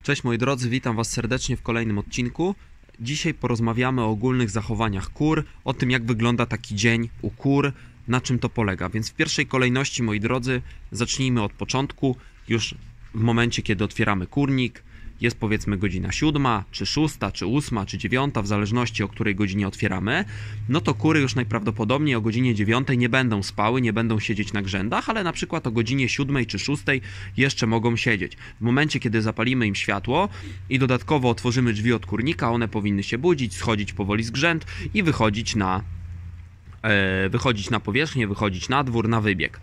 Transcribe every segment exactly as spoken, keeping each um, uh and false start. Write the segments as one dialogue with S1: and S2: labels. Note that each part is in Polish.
S1: Cześć moi drodzy, witam Was serdecznie w kolejnym odcinku. Dzisiaj porozmawiamy o ogólnych zachowaniach kur, o tym jak wygląda taki dzień u kur, na czym to polega. Więc w pierwszej kolejności, moi drodzy, zacznijmy od początku. Już w momencie, kiedy otwieramy kurnik, jest powiedzmy godzina siódma, czy szósta, czy ósma, czy dziewiąta, w zależności o której godzinie otwieramy, no to kury już najprawdopodobniej o godzinie dziewiątej nie będą spały, nie będą siedzieć na grzędach, ale na przykład o godzinie siódmej czy szóstej jeszcze mogą siedzieć. W momencie, kiedy zapalimy im światło i dodatkowo otworzymy drzwi od kurnika, one powinny się budzić, schodzić powoli z grzęd i wychodzić na, e, wychodzić na powierzchnię, wychodzić na dwór, na wybieg.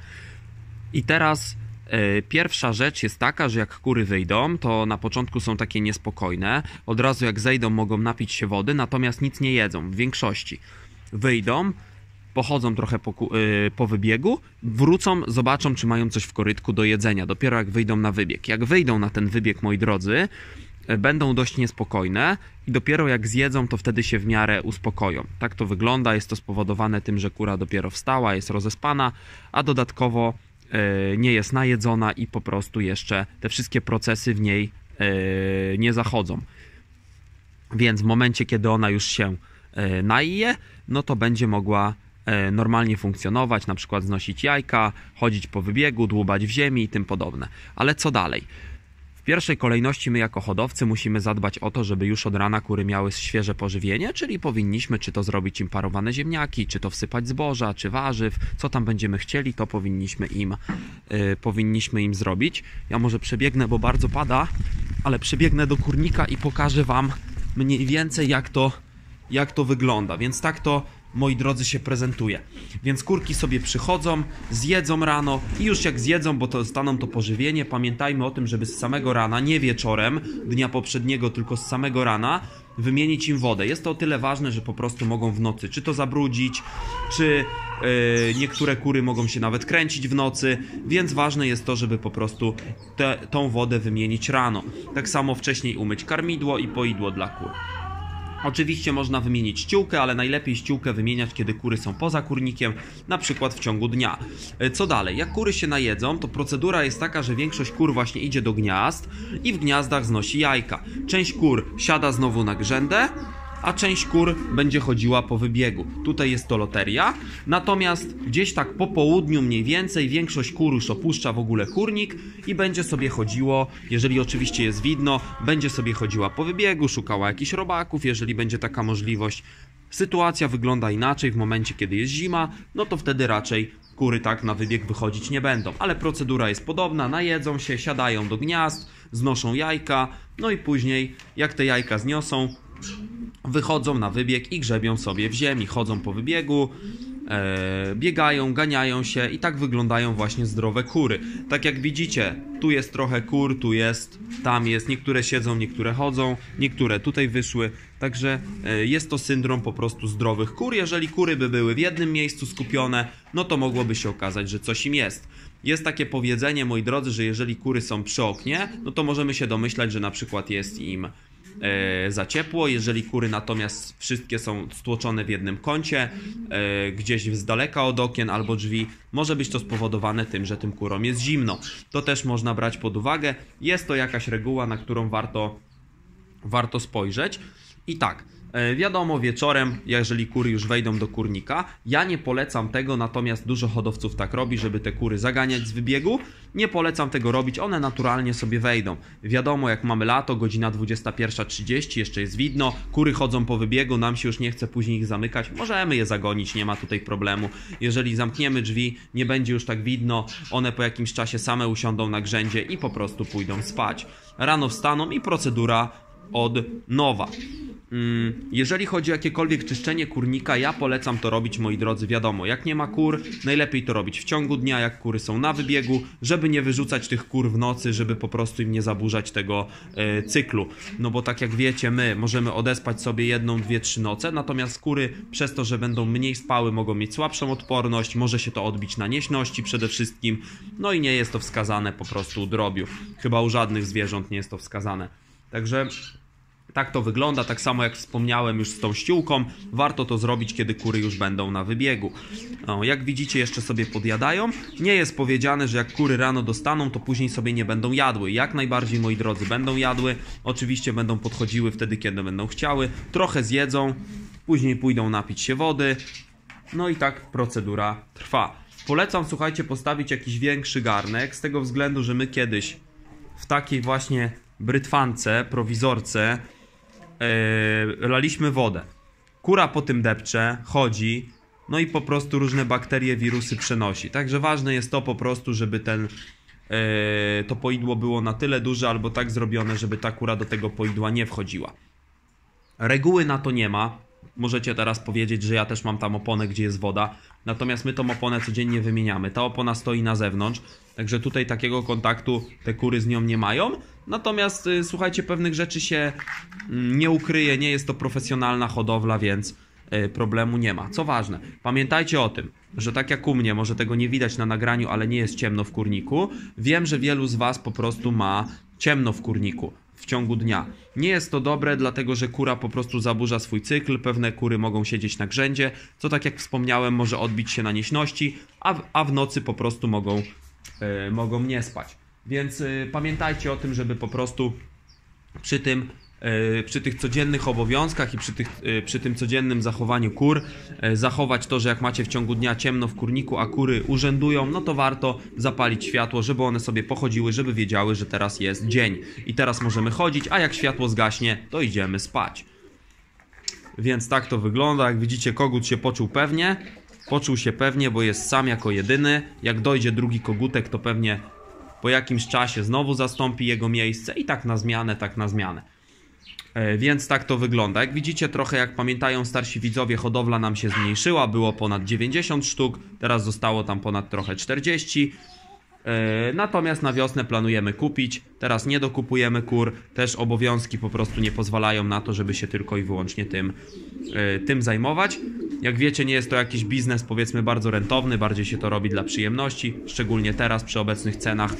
S1: I teraz pierwsza rzecz jest taka, że jak kury wyjdą, to na początku są takie niespokojne. Od razu jak zejdą, mogą napić się wody, natomiast nic nie jedzą w większości. Wyjdą, pochodzą trochę po, yy, po wybiegu, wrócą, zobaczą, czy mają coś w korytku do jedzenia. Dopiero jak wyjdą na wybieg. Jak wyjdą na ten wybieg, moi drodzy, będą dość niespokojne i dopiero jak zjedzą, to wtedy się w miarę uspokoją. Tak to wygląda, jest to spowodowane tym, że kura dopiero wstała, jest rozespana, a dodatkowo nie jest najedzona i po prostu jeszcze te wszystkie procesy w niej nie zachodzą. Więc w momencie, kiedy ona już się naje, no to będzie mogła normalnie funkcjonować, na przykład znosić jajka, chodzić po wybiegu, dłubać w ziemi i tym podobne. Ale co dalej? W pierwszej kolejności my jako hodowcy musimy zadbać o to, żeby już od rana kury miały świeże pożywienie, czyli powinniśmy czy to zrobić im parowane ziemniaki, czy to wsypać zboża, czy warzyw, co tam będziemy chcieli, to powinniśmy im, yy, powinniśmy im zrobić. Ja może przebiegnę, bo bardzo pada, ale przebiegnę do kurnika i pokażę Wam mniej więcej jak to, jak to wygląda, więc tak to, moi drodzy, się prezentuje. Więc kurki sobie przychodzą, zjedzą rano i już jak zjedzą, bo to dostaną to pożywienie, pamiętajmy o tym, żeby z samego rana, nie wieczorem dnia poprzedniego, tylko z samego rana wymienić im wodę. Jest to o tyle ważne, że po prostu mogą w nocy czy to zabrudzić, czy yy, niektóre kury mogą się nawet kręcić w nocy, więc ważne jest to, żeby po prostu te, tą wodę wymienić rano. Tak samo wcześniej umyć karmidło i poidło dla kur. Oczywiście można wymienić ściółkę, ale najlepiej ściółkę wymieniać, kiedy kury są poza kurnikiem, na przykład w ciągu dnia. Co dalej? Jak kury się najedzą, to procedura jest taka, że większość kur właśnie idzie do gniazd i w gniazdach znosi jajka. Część kur siada znowu na grzędę, a część kur będzie chodziła po wybiegu. Tutaj jest to loteria, natomiast gdzieś tak po południu mniej więcej większość kur już opuszcza w ogóle kurnik i będzie sobie chodziło, jeżeli oczywiście jest widno, będzie sobie chodziła po wybiegu, szukała jakichś robaków, jeżeli będzie taka możliwość. Sytuacja wygląda inaczej w momencie, kiedy jest zima, no to wtedy raczej kury tak na wybieg wychodzić nie będą, ale procedura jest podobna, najedzą się, siadają do gniazd, znoszą jajka, no i później jak te jajka zniosą, wychodzą na wybieg i grzebią sobie w ziemi, chodzą po wybiegu, e, biegają, ganiają się i tak wyglądają właśnie zdrowe kury. Tak jak widzicie, tu jest trochę kur, tu jest, tam jest, niektóre siedzą, niektóre chodzą, niektóre tutaj wyszły, także e, jest to syndrom po prostu zdrowych kur. Jeżeli kury by były w jednym miejscu skupione, no to mogłoby się okazać, że coś im jest. Jest takie powiedzenie, moi drodzy, że jeżeli kury są przy oknie, no to możemy się domyślać, że na przykład jest im E, za ciepło. Jeżeli kury natomiast wszystkie są stłoczone w jednym kącie, e, gdzieś z daleka od okien albo drzwi, może być to spowodowane tym, że tym kurom jest zimno. To też można brać pod uwagę. Jest to jakaś reguła, na którą warto, warto spojrzeć. I tak, e, wiadomo, wieczorem, jeżeli kury już wejdą do kurnika, ja nie polecam tego, natomiast dużo hodowców tak robi, żeby te kury zaganiać z wybiegu. Nie polecam tego robić, one naturalnie sobie wejdą. Wiadomo, jak mamy lato, godzina dwudziesta pierwsza trzydzieści, jeszcze jest widno, kury chodzą po wybiegu, nam się już nie chce później ich zamykać, możemy je zagonić, nie ma tutaj problemu. Jeżeli zamkniemy drzwi, nie będzie już tak widno, one po jakimś czasie same usiądą na grzędzie i po prostu pójdą spać. Rano wstaną i procedura od nowa. Jeżeli chodzi o jakiekolwiek czyszczenie kurnika, ja polecam to robić, moi drodzy, wiadomo, jak nie ma kur, najlepiej to robić w ciągu dnia, jak kury są na wybiegu, żeby nie wyrzucać tych kur w nocy, żeby po prostu im nie zaburzać tego e, cyklu. No bo tak jak wiecie, my możemy odespać sobie jedną, dwie, trzy noce, natomiast kury przez to, że będą mniej spały, mogą mieć słabszą odporność, może się to odbić na nieśności przede wszystkim, no i nie jest to wskazane po prostu u drobiu. Chyba u żadnych zwierząt nie jest to wskazane. Także Tak to wygląda, tak samo jak wspomniałem już z tą ściółką. Warto to zrobić, kiedy kury już będą na wybiegu. No, jak widzicie, jeszcze sobie podjadają. Nie jest powiedziane, że jak kury rano dostaną, to później sobie nie będą jadły. Jak najbardziej, moi drodzy, będą jadły. Oczywiście będą podchodziły wtedy, kiedy będą chciały. Trochę zjedzą, później pójdą napić się wody. No i tak procedura trwa. Polecam, słuchajcie, postawić jakiś większy garnek, z tego względu, że my kiedyś w takiej właśnie brytwance, prowizorce Yy, laliśmy wodę. Kura po tym depcze, chodzi, no i po prostu różne bakterie, wirusy przenosi. Także ważne jest to po prostu, żeby ten, yy, to poidło było na tyle duże albo tak zrobione, żeby ta kura do tego poidła nie wchodziła. Reguły na to nie ma. Możecie teraz powiedzieć, że ja też mam tam oponę, gdzie jest woda. Natomiast my tą oponę codziennie wymieniamy. Ta opona stoi na zewnątrz. Także tutaj takiego kontaktu te kury z nią nie mają. Natomiast y, słuchajcie, pewnych rzeczy się y, nie ukryje. Nie jest to profesjonalna hodowla, więc y, problemu nie ma. Co ważne, pamiętajcie o tym, że tak jak u mnie, może tego nie widać na nagraniu, ale nie jest ciemno w kurniku. Wiem, że wielu z Was po prostu ma ciemno w kurniku w ciągu dnia. Nie jest to dobre, dlatego że kura po prostu zaburza swój cykl. Pewne kury mogą siedzieć na grzędzie, co tak jak wspomniałem może odbić się na nieśności, a w, a w nocy po prostu mogą, yy, mogą nie spać. Więc yy, pamiętajcie o tym, żeby po prostu przy tym przy tych codziennych obowiązkach i przy, tych, przy tym codziennym zachowaniu kur zachować to, że jak macie w ciągu dnia ciemno w kurniku, a kury urzędują, no to warto zapalić światło, żeby one sobie pochodziły, żeby wiedziały, że teraz jest dzień i teraz możemy chodzić, a jak światło zgaśnie, to idziemy spać. Więc tak to wygląda. Jak widzicie, kogut się poczuł pewnie, poczuł się pewnie, bo jest sam jako jedyny. Jak dojdzie drugi kogutek, to pewnie po jakimś czasie znowu zastąpi jego miejsce i tak na zmianę, tak na zmianę. Więc tak to wygląda. Jak widzicie, trochę jak pamiętają starsi widzowie, hodowla nam się zmniejszyła. Było ponad dziewięćdziesiąt sztuk, teraz zostało tam ponad trochę czterdzieści. Natomiast na wiosnę planujemy kupić. Teraz nie dokupujemy kur. Też obowiązki po prostu nie pozwalają na to, żeby się tylko i wyłącznie tym, tym zajmować. Jak wiecie, nie jest to jakiś biznes, powiedzmy, bardzo rentowny. Bardziej się to robi dla przyjemności. Szczególnie teraz przy obecnych cenach.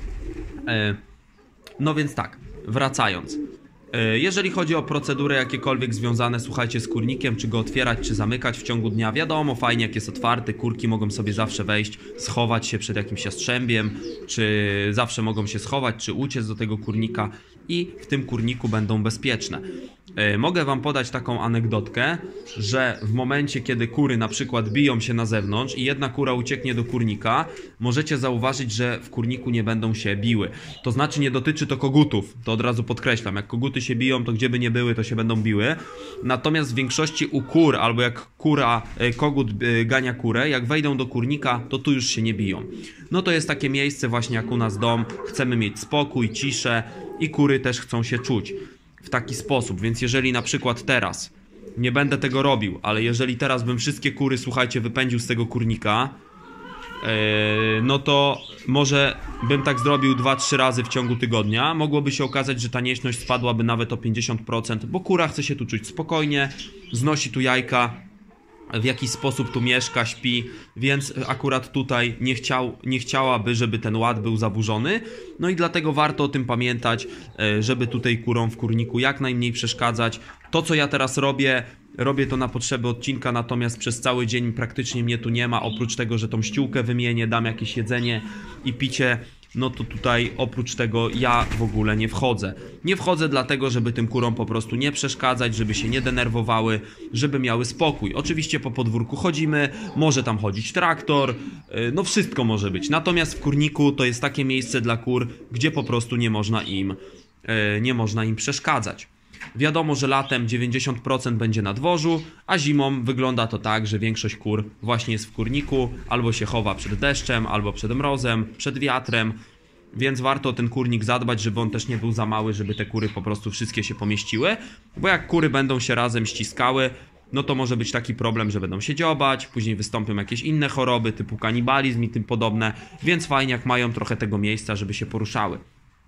S1: No więc tak, wracając. Jeżeli chodzi o procedury jakiekolwiek związane, słuchajcie, z kurnikiem, czy go otwierać, czy zamykać w ciągu dnia, wiadomo, fajnie jak jest otwarty, kurki mogą sobie zawsze wejść, schować się przed jakimś jastrzębiem, czy zawsze mogą się schować, czy uciec do tego kurnika i w tym kurniku będą bezpieczne. Mogę Wam podać taką anegdotkę, że w momencie, kiedy kury na przykład biją się na zewnątrz i jedna kura ucieknie do kurnika, możecie zauważyć, że w kurniku nie będą się biły. To znaczy nie dotyczy to kogutów, to od razu podkreślam, jak koguty się biją, to gdzie by nie były, to się będą biły. Natomiast w większości u kur, albo jak kura, kogut gania kurę, jak wejdą do kurnika, to tu już się nie biją. No to jest takie miejsce właśnie jak u nas dom, chcemy mieć spokój, ciszę i kury też chcą się czuć w taki sposób, więc jeżeli na przykład teraz nie będę tego robił, ale jeżeli teraz bym wszystkie kury, słuchajcie, wypędził z tego kurnika, yy, no to może bym tak zrobił dwa trzy razy w ciągu tygodnia, mogłoby się okazać, że ta nieśność spadłaby nawet o pięćdziesiąt procent, bo kura chce się tu czuć spokojnie, znosi tu jajka, w jakiś sposób tu mieszka, śpi, więc akurat tutaj nie, chciał, nie chciałaby, żeby ten ład był zaburzony. No i dlatego warto o tym pamiętać, żeby tutaj kurom w kurniku jak najmniej przeszkadzać. To, co ja teraz robię, robię to na potrzeby odcinka, natomiast przez cały dzień praktycznie mnie tu nie ma, oprócz tego, że tą ściółkę wymienię, dam jakieś jedzenie i picie. No to tutaj oprócz tego ja w ogóle nie wchodzę. Nie wchodzę dlatego, żeby tym kurom po prostu nie przeszkadzać, żeby się nie denerwowały, żeby miały spokój. Oczywiście po podwórku chodzimy, może tam chodzić traktor, no wszystko może być. Natomiast w kurniku to jest takie miejsce dla kur, gdzie po prostu nie można im, nie można im przeszkadzać. Wiadomo, że latem dziewięćdziesiąt procent będzie na dworzu, a zimą wygląda to tak, że większość kur właśnie jest w kurniku, albo się chowa przed deszczem, albo przed mrozem, przed wiatrem, więc warto o ten kurnik zadbać, żeby on też nie był za mały, żeby te kury po prostu wszystkie się pomieściły, bo jak kury będą się razem ściskały, no to może być taki problem, że będą się dziobać, później wystąpią jakieś inne choroby typu kanibalizm i tym podobne, więc fajnie jak mają trochę tego miejsca, żeby się poruszały.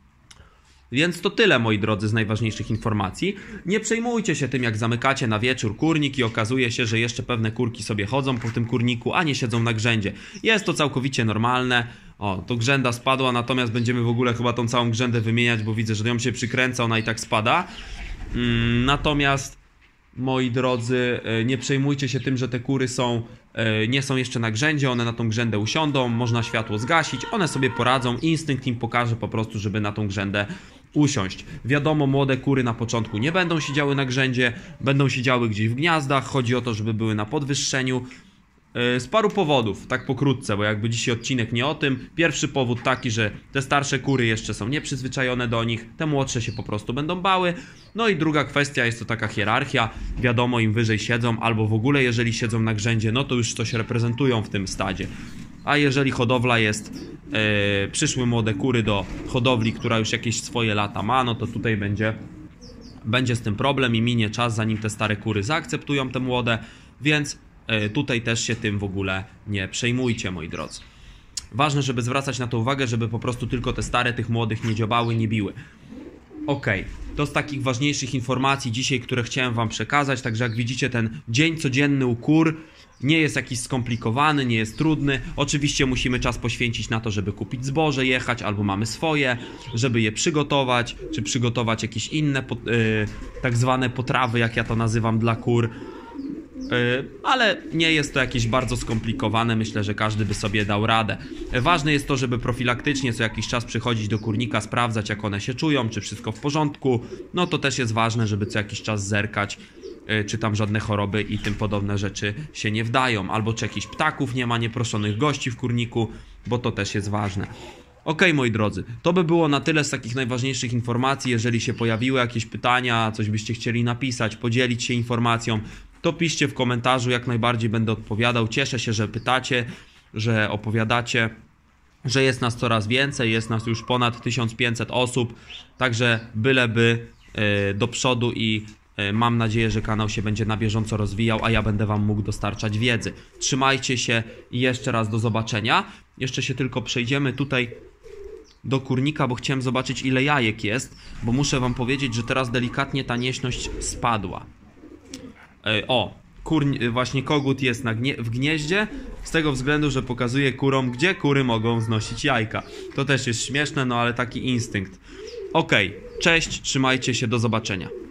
S1: Więc to tyle, moi drodzy, z najważniejszych informacji. Nie przejmujcie się tym, jak zamykacie na wieczór kurnik i okazuje się, że jeszcze pewne kurki sobie chodzą po tym kurniku, a nie siedzą na grzędzie. Jest to całkowicie normalne. O, to grzęda spadła, natomiast będziemy w ogóle chyba tą całą grzędę wymieniać, bo widzę, że ją się przykręca, ona i tak spada. Natomiast, moi drodzy, nie przejmujcie się tym, że te kury są, nie są jeszcze na grzędzie, one na tą grzędę usiądą, można światło zgasić, one sobie poradzą, instynkt im pokaże po prostu, żeby na tą grzędę usiąść. Wiadomo, młode kury na początku nie będą siedziały na grzędzie, będą siedziały gdzieś w gniazdach, chodzi o to, żeby były na podwyższeniu. Z paru powodów, tak pokrótce, bo jakby dzisiaj odcinek nie o tym. Pierwszy powód taki, że te starsze kury jeszcze są nieprzyzwyczajone do nich, te młodsze się po prostu będą bały. No i druga kwestia jest to taka hierarchia, wiadomo, im wyżej siedzą, albo w ogóle jeżeli siedzą na grzędzie, no to już coś reprezentują w tym stadzie. A jeżeli hodowla jest, yy, przyszły młode kury do hodowli, która już jakieś swoje lata ma, no to tutaj będzie, będzie z tym problem i minie czas, zanim te stare kury zaakceptują te młode, więc tutaj też się tym w ogóle nie przejmujcie, moi drodzy. Ważne, żeby zwracać na to uwagę, żeby po prostu tylko te stare tych młodych nie dziobały, nie biły. Ok, to z takich ważniejszych informacji dzisiaj, które chciałem wam przekazać. Także jak widzicie, ten dzień codzienny u kur nie jest jakiś skomplikowany, nie jest trudny. Oczywiście musimy czas poświęcić na to, żeby kupić zboże, jechać, albo mamy swoje, żeby je przygotować, czy przygotować jakieś inne yy, tak zwane potrawy, jak ja to nazywam, dla kur. Ale nie jest to jakieś bardzo skomplikowane, myślę, że każdy by sobie dał radę. Ważne jest to, żeby profilaktycznie co jakiś czas przychodzić do kurnika, sprawdzać, jak one się czują, czy wszystko w porządku. No to też jest ważne, żeby co jakiś czas zerkać, czy tam żadne choroby i tym podobne rzeczy się nie wdają, albo czy jakichś ptaków nie ma, nieproszonych gości w kurniku, bo to też jest ważne. Ok, moi drodzy, to by było na tyle z takich najważniejszych informacji. Jeżeli się pojawiły jakieś pytania, coś byście chcieli napisać, podzielić się informacją, to piszcie w komentarzu, jak najbardziej będę odpowiadał. Cieszę się, że pytacie, że opowiadacie, że jest nas coraz więcej, jest nas już ponad tysiąc pięćset osób, także byleby do przodu i mam nadzieję, że kanał się będzie na bieżąco rozwijał, a ja będę wam mógł dostarczać wiedzy. Trzymajcie się i jeszcze raz do zobaczenia. Jeszcze się tylko przejdziemy tutaj do kurnika, bo chciałem zobaczyć, ile jajek jest, bo muszę wam powiedzieć, że teraz delikatnie ta nieśność spadła. O, kur, właśnie kogut jest na gnie, w gnieździe, z tego względu, że pokazuje kurom, gdzie kury mogą znosić jajka. To też jest śmieszne, no ale taki instynkt. Ok, cześć, trzymajcie się, do zobaczenia.